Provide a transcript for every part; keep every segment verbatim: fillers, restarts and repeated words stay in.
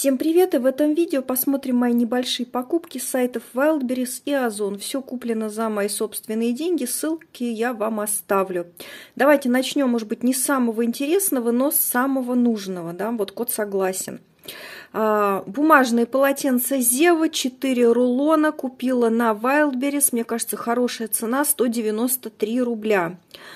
Всем привет! И в этом видео посмотрим мои небольшие покупки с сайтов Wildberries и Озон. Все куплено за мои собственные деньги, ссылки я вам оставлю. Давайте начнем, может быть, не с самого интересного, но с самого нужного. Да? Вот кот согласен. А, бумажные полотенца Зева, четыре рулона, купила на Wildberries. Мне кажется, хорошая цена, сто девяносто три рубля.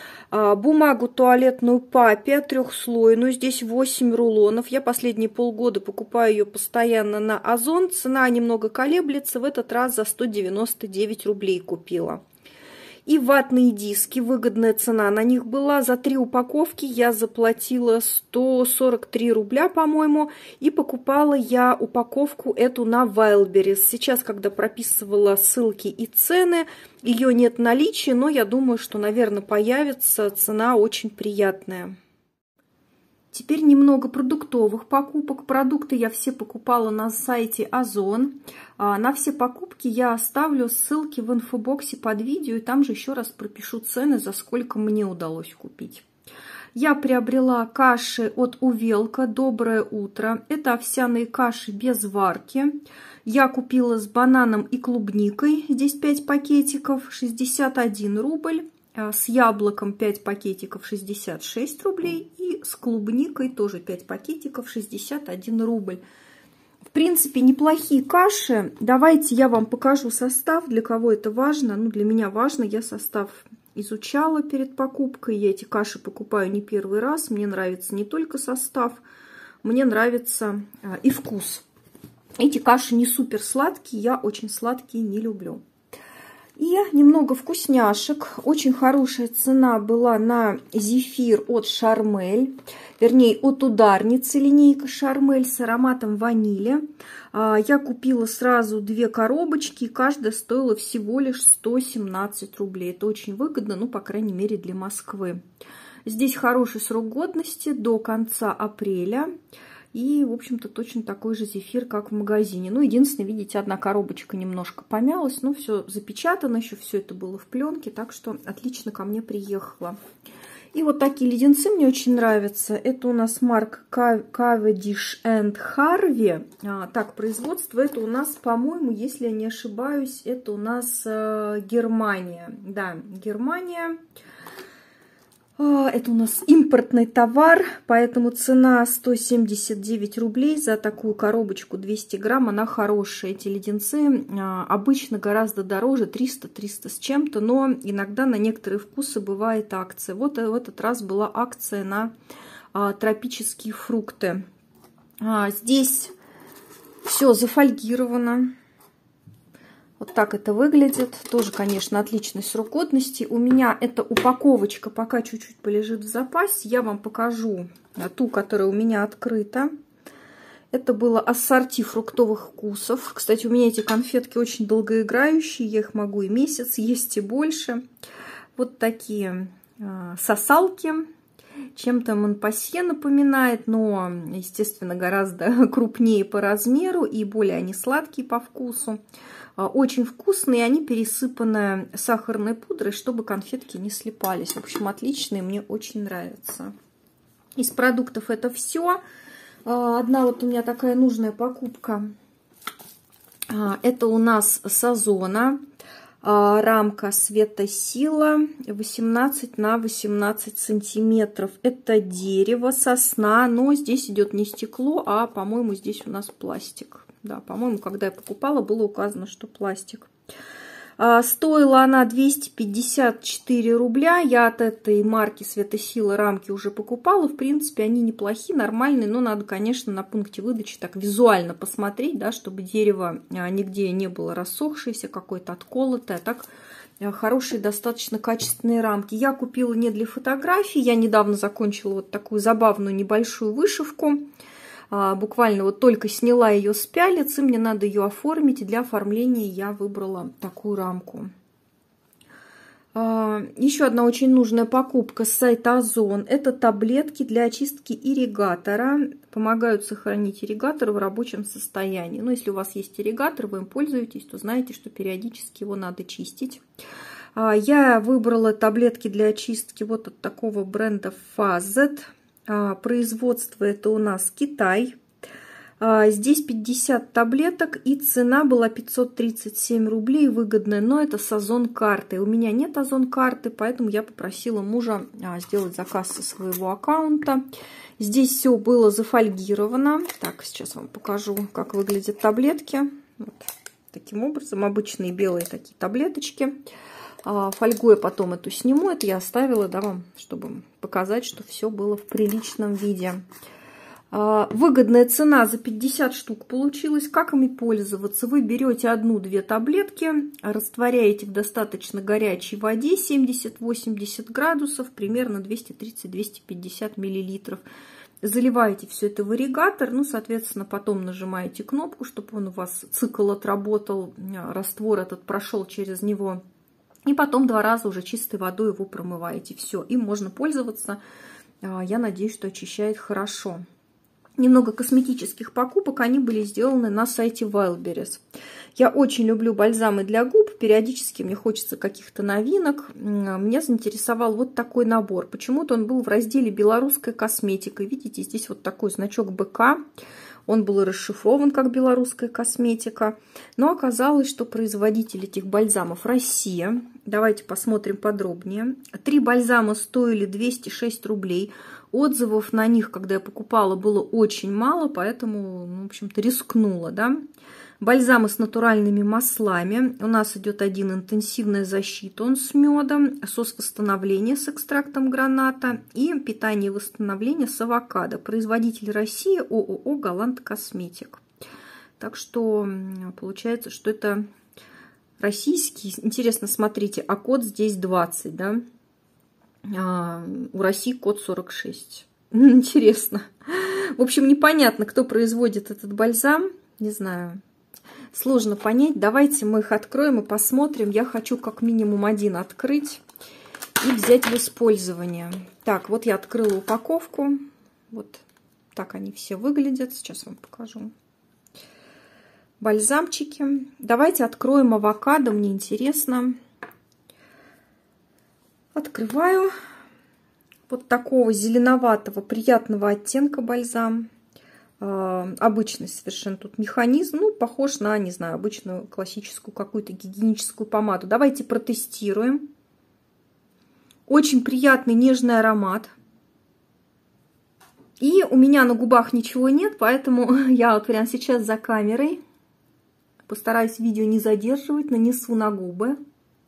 Бумагу туалетную Папе трехслойную, здесь восемь рулонов. Я последние полгода покупаю ее постоянно на Озон. Цена немного колеблется, в этот раз за сто девяносто девять рублей купила. И ватные диски, выгодная цена на них была. За три упаковки я заплатила сто сорок три рубля, по-моему. И покупала я упаковку эту на Wildberries. Сейчас, когда прописывала ссылки и цены, ее нет в наличии, но я думаю, что, наверное, появится. Цена очень приятная. Теперь немного продуктовых покупок. Продукты я все покупала на сайте Озон. На все покупки я оставлю ссылки в инфобоксе под видео. И там же еще раз пропишу цены, за сколько мне удалось купить. Я приобрела каши от Увелка «Доброе утро». Это овсяные каши без варки. Я купила с бананом и клубникой. Здесь пять пакетиков, шестьдесят один рубль. С яблоком пять пакетиков, шестьдесят шесть рублей. И с клубникой тоже пять пакетиков, шестьдесят один рубль. В принципе, неплохие каши. Давайте я вам покажу состав. Для кого это важно? Ну, для меня важно. Я состав изучала перед покупкой. Я эти каши покупаю не первый раз. Мне нравится не только состав, мне нравится и вкус. Эти каши не супер сладкие. Я очень сладкие не люблю. И немного вкусняшек. Очень хорошая цена была на зефир от Шармель. Вернее, от ударницы линейка Шармель с ароматом ванили. Я купила сразу две коробочки. И каждая стоила всего лишь сто семнадцать рублей. Это очень выгодно, ну, по крайней мере, для Москвы. Здесь хороший срок годности до конца апреля. И, в общем-то, точно такой же зефир, как в магазине. Ну, единственное, видите, одна коробочка немножко помялась. Но все запечатано, еще все это было в пленке. Так что отлично ко мне приехало. И вот такие леденцы мне очень нравятся. Это у нас марка Cavendish энд Harvey. А, так, производство это у нас, по-моему, если я не ошибаюсь, это у нас э, Германия. Да, Германия. Это у нас импортный товар, поэтому цена сто семьдесят девять рублей за такую коробочку двести грамм. Она хорошая. Эти леденцы обычно гораздо дороже, триста триста с чем-то, но иногда на некоторые вкусы бывает акция. Вот в этот раз была акция на тропические фрукты. Здесь все зафольгировано. Вот так это выглядит. Тоже, конечно, отличный срок годности. У меня эта упаковочка пока чуть-чуть полежит в запасе. Я вам покажу ту, которая у меня открыта. Это было ассорти фруктовых вкусов. Кстати, у меня эти конфетки очень долгоиграющие. Я их могу и месяц есть, и больше. Вот такие сосалки. Чем-то Монпасье напоминает, но, естественно, гораздо крупнее по размеру и более они сладкие по вкусу. Очень вкусные, они пересыпаны сахарной пудрой, чтобы конфетки не слипались. В общем, отличные, мне очень нравятся. Из продуктов это все. Одна вот у меня такая нужная покупка. Это у нас с Озона. Рамка Светосила восемнадцать на восемнадцать сантиметров. Это дерево, сосна, но здесь идет не стекло, а, по-моему, здесь у нас пластик. Да, по-моему, когда я покупала, было указано, что пластик. А, стоила она двести пятьдесят четыре рубля. Я от этой марки Светосила рамки уже покупала. В принципе, они неплохие, нормальные, но надо, конечно, на пункте выдачи так визуально посмотреть, да, чтобы дерево нигде не было рассохшееся, какое-то отколотое. Так, хорошие, достаточно качественные рамки. Я купила не для фотографий. Я недавно закончила вот такую забавную небольшую вышивку. Буквально вот только сняла ее с пялец, и мне надо ее оформить. И для оформления я выбрала такую рамку. Еще одна очень нужная покупка с сайта Озон. Это таблетки для очистки ирригатора. Помогают сохранить ирригатор в рабочем состоянии. Но если у вас есть ирригатор, вы им пользуетесь, то знаете, что периодически его надо чистить. Я выбрала таблетки для очистки вот от такого бренда Fazet. Производство это у нас Китай. Здесь пятьдесят таблеток, и цена была пятьсот тридцать семь рублей, выгодная, но это с Озон-картой. У меня нет Озон-карты, поэтому я попросила мужа сделать заказ со своего аккаунта. Здесь все было зафольгировано. Так, сейчас вам покажу, как выглядят таблетки. Вот таким образом, обычные белые такие таблеточки. Фольгу я потом эту сниму, это я оставила, да, вам, чтобы показать, что все было в приличном виде. Выгодная цена за пятьдесят штук получилась. Как ими пользоваться? Вы берете одну-две таблетки, растворяете в достаточно горячей воде семьдесят-восемьдесят градусов, примерно двести тридцать — двести пятьдесят миллилитров. Заливаете все это в ирригатор, ну, соответственно, потом нажимаете кнопку, чтобы он у вас цикл отработал, раствор этот прошел через него. И потом два раза уже чистой водой его промываете. Все, им можно пользоваться. Я надеюсь, что очищает хорошо. Немного косметических покупок, они были сделаны на сайте Wildberries. Я очень люблю бальзамы для губ, периодически мне хочется каких-то новинок. Меня заинтересовал вот такой набор. Почему-то он был в разделе «Белорусская косметика». Видите, здесь вот такой значок бэ ка. Он был расшифрован как «Белорусская косметика». Но оказалось, что производитель этих бальзамов Россия. Давайте посмотрим подробнее. Три бальзама стоили двести шесть рублей. Отзывов на них, когда я покупала, было очень мало, поэтому, ну, в общем-то, рискнула, да. Бальзамы с натуральными маслами. У нас идет один интенсивная защита, он с медом, сос восстановления с экстрактом граната и питание и восстановление с авокадо. Производитель России ООО «Галант Косметик». Так что получается, что это российский. Интересно, смотрите, а код здесь двадцать, да? А у России код сорок шесть. Интересно. В общем, непонятно, кто производит этот бальзам. Не знаю. Сложно понять. Давайте мы их откроем и посмотрим. Я хочу как минимум один открыть и взять в использование. Так, вот я открыла упаковку. Вот так они все выглядят. Сейчас вам покажу. Бальзамчики. Давайте откроем авокадо. Мне интересно. Открываю. Вот такого зеленоватого, приятного оттенка бальзам. Обычный совершенно тут механизм, ну, похож на, не знаю, обычную классическую какую-то гигиеническую помаду. Давайте протестируем. Очень приятный нежный аромат. И у меня на губах ничего нет, поэтому я вот прямо сейчас за камерой постараюсь видео не задерживать, нанесу на губы.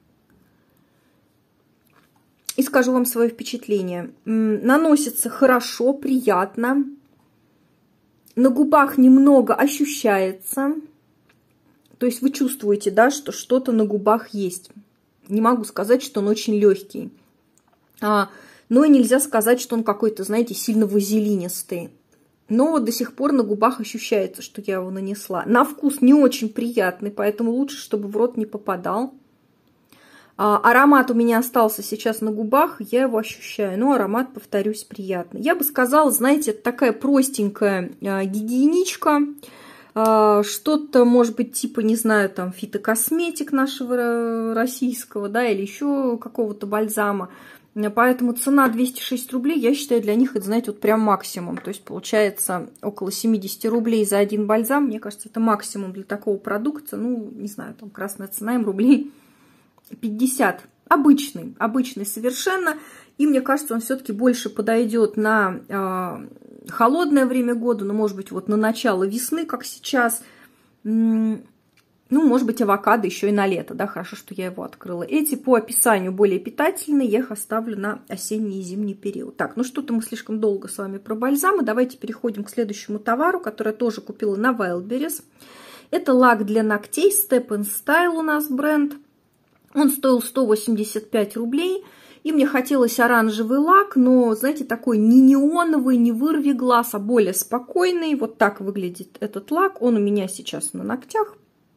И скажу вам свое впечатление. Наносится хорошо, приятно. На губах немного ощущается. То есть вы чувствуете, да, что что-то на губах есть. Не могу сказать, что он очень легкий. А, но и нельзя сказать, что он какой-то, знаете, сильно вазелинистый. Но вот до сих пор на губах ощущается, что я его нанесла. На вкус не очень приятный, поэтому лучше, чтобы в рот не попадал. Аромат у меня остался сейчас на губах, я его ощущаю, но аромат, повторюсь, приятный. Я бы сказала, знаете, это такая простенькая гигиеничка, что-то, может быть, типа, не знаю, там, фитокосметик нашего российского, да, или еще какого-то бальзама. Поэтому цена двести шесть рублей, я считаю, для них это, знаете, вот прям максимум. То есть получается около семьдесят рублей за один бальзам. Мне кажется, это максимум для такого продукта. Ну, не знаю, там красная цена им рублей пятьдесят. Обычный, обычный совершенно. И мне кажется, он все-таки больше подойдет на э, холодное время года, ну, может быть, вот на начало весны, как сейчас. Ну, может быть, авокадо еще и на лето, да, хорошо, что я его открыла. Эти по описанию более питательные, я их оставлю на осенний и зимний период. Так, ну что-то мы слишком долго с вами про бальзамы. Давайте переходим к следующему товару, который я тоже купила на Wildberries. Это лак для ногтей Step and Style у нас бренд. Он стоил сто восемьдесят пять рублей. И мне хотелось оранжевый лак, но, знаете, такой не неоновый, не вырви глаз, а более спокойный. Вот так выглядит этот лак. Он у меня сейчас на ногтях.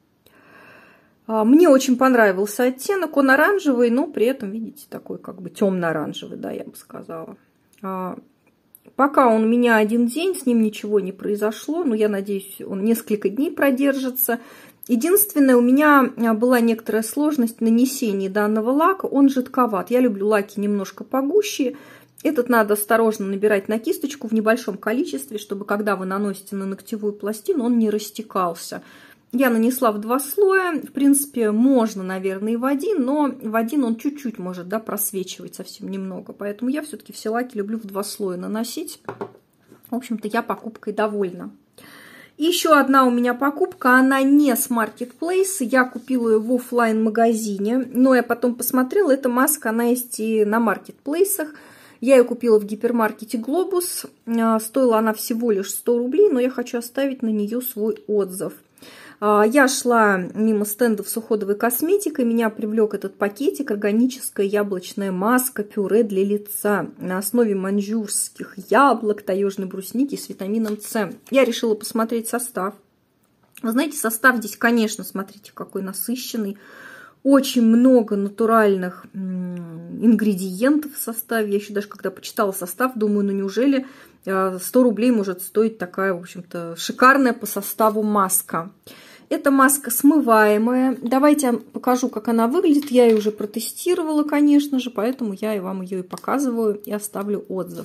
Мне очень понравился оттенок. Он оранжевый, но при этом, видите, такой как бы темно-оранжевый, да, я бы сказала. Пока он у меня один день, с ним ничего не произошло. Но я надеюсь, он несколько дней продержится. Единственное, у меня была некоторая сложность в нанесении данного лака. Он жидковат. Я люблю лаки немножко погуще. Этот надо осторожно набирать на кисточку в небольшом количестве, чтобы когда вы наносите на ногтевую пластину, он не растекался. Я нанесла в два слоя. В принципе, можно, наверное, и в один, но в один он чуть-чуть может, да, просвечивать совсем немного. Поэтому я все-таки все лаки люблю в два слоя наносить. В общем-то, я покупкой довольна. Еще одна у меня покупка, она не с Marketplace, я купила ее в офлайн-магазине, но я потом посмотрела, эта маска, она есть и на маркетплейсах. Я ее купила в гипермаркете Globus, стоила она всего лишь сто рублей, но я хочу оставить на нее свой отзыв. Я шла мимо стендов с уходовой косметикой, меня привлек этот пакетик, органическая яблочная маска, пюре для лица на основе маньчжурских яблок, таежной брусники с витамином С. Я решила посмотреть состав. Вы знаете, состав здесь, конечно, смотрите, какой насыщенный. Очень много натуральных ингредиентов в составе. Я еще даже когда почитала состав, думаю, ну неужели сто рублей может стоить такая, в общем-то, шикарная по составу маска. Эта маска смываемая. Давайте я покажу, как она выглядит. Я ее уже протестировала, конечно же, поэтому я и вам ее и показываю, и оставлю отзыв.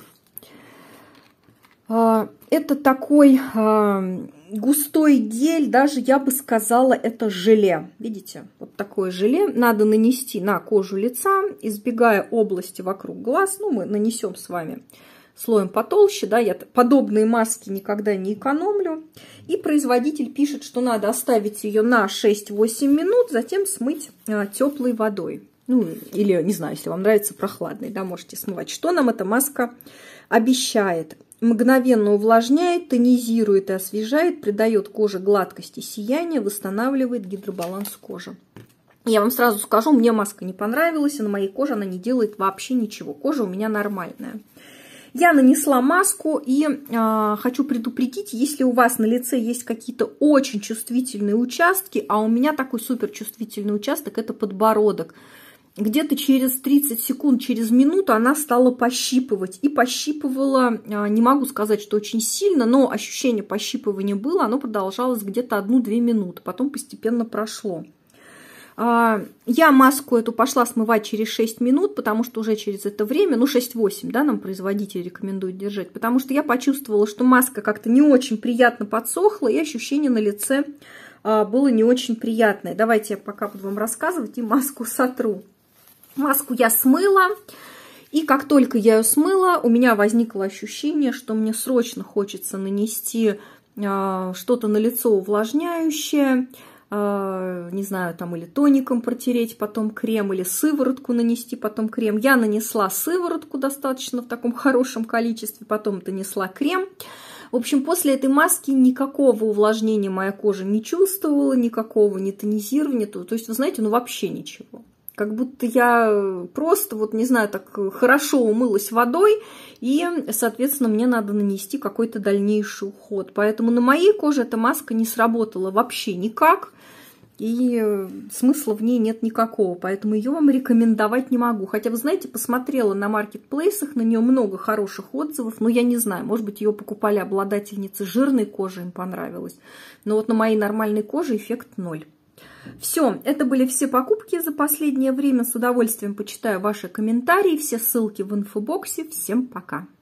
Это такой густой гель, даже я бы сказала, это желе. Видите, вот такое желе надо нанести на кожу лица, избегая области вокруг глаз. Ну, мы нанесем с вами слоем потолще, да, я подобные маски никогда не экономлю. И производитель пишет, что надо оставить ее на шесть-восемь минут, затем смыть а, теплой водой. Ну, или, не знаю, если вам нравится прохладной, да, можете смывать. Что нам эта маска обещает? Мгновенно увлажняет, тонизирует и освежает, придает коже гладкость и сияние, восстанавливает гидробаланс кожи. Я вам сразу скажу, мне маска не понравилась, и на моей коже она не делает вообще ничего. Кожа у меня нормальная. Я нанесла маску и э, хочу предупредить, если у вас на лице есть какие-то очень чувствительные участки, а у меня такой суперчувствительный участок, это подбородок. Где-то через тридцать секунд, через минуту она стала пощипывать. И пощипывала, э, не могу сказать, что очень сильно, но ощущение пощипывания было, оно продолжалось где-то одну-две минуты, потом постепенно прошло. Я маску эту пошла смывать через шесть минут, потому что уже через это время, ну шесть-восемь, да, нам производитель рекомендует держать, потому что я почувствовала, что маска как-то не очень приятно подсохла, и ощущение на лице было не очень приятное. Давайте я пока буду вам рассказывать и маску сотру. Маску я смыла, и как только я ее смыла, у меня возникло ощущение, что мне срочно хочется нанести что-то на лицо увлажняющее, не знаю, там или тоником протереть, потом крем, или сыворотку нанести, потом крем. Я нанесла сыворотку достаточно в таком хорошем количестве, потом нанесла крем. В общем, после этой маски никакого увлажнения моя кожа не чувствовала, никакого не тонизирования. То есть, вы знаете, ну вообще ничего. Как будто я просто, вот не знаю, так хорошо умылась водой, и, соответственно, мне надо нанести какой-то дальнейший уход. Поэтому на моей коже эта маска не сработала вообще никак, и смысла в ней нет никакого. Поэтому ее вам рекомендовать не могу. Хотя, вы знаете, посмотрела на маркетплейсах, на нее много хороших отзывов, но я не знаю, может быть, ее покупали обладательницы жирной кожи, им понравилось. Но вот на моей нормальной коже эффект ноль. Все, это были все покупки за последнее время. С удовольствием почитаю ваши комментарии. Все ссылки в инфобоксе. Всем пока!